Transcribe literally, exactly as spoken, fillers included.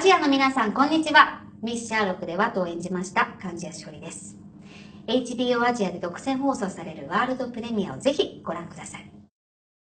ジアの皆さん、こんにちは。ミス・シャーロックでワトを演じました貫地谷しほりです。エイチビーオー アジアで独占放送されるワールドプレミアをぜひご覧ください。